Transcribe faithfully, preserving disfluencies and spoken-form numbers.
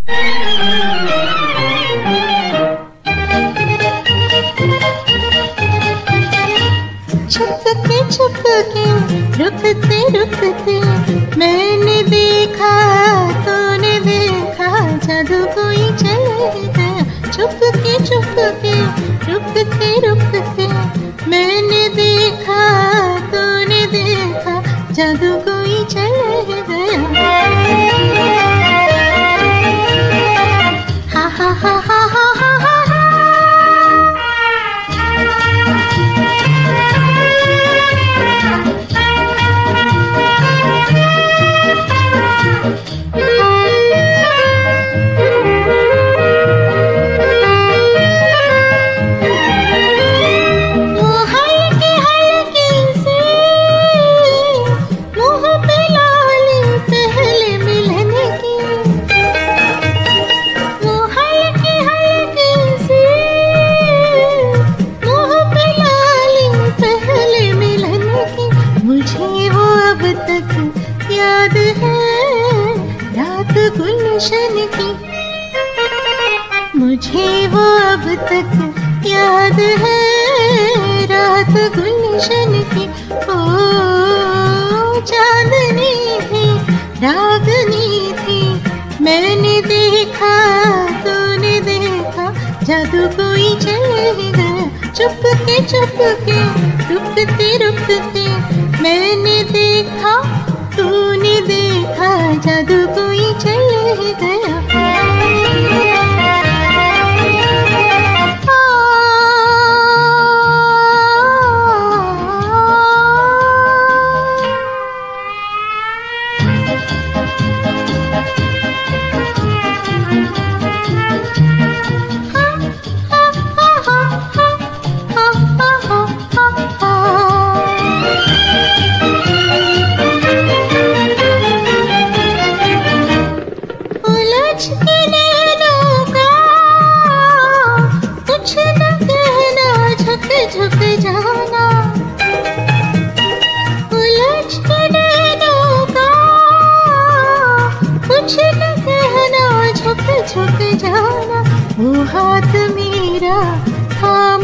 छुपके छुपके रुकते रुकते मैंने देखा, तूने देखा, जादू कोई चले गया। छुपके छुपके रुकते रुकते मैंने देखा, तूने देखा, जादू कोई चले गया। हा हा हा हा हा हा हा। याद है रात गुलशन की, मुझे वो अब तक याद है रात गुलशन की। ओ चांदनी थी, रागनी थी, मैंने देखा, तूने देखा, जादू कोई चले गया। चुपके चुपके रुकते रुकते मैंने देखा, तूने देखा, जादू कोई चले गया। कुछ न कहना, झुक झुक जाना, उलझ के नैनों का कुछ न कहना, झुक झुक जाना। वो हाथ मेरा थाम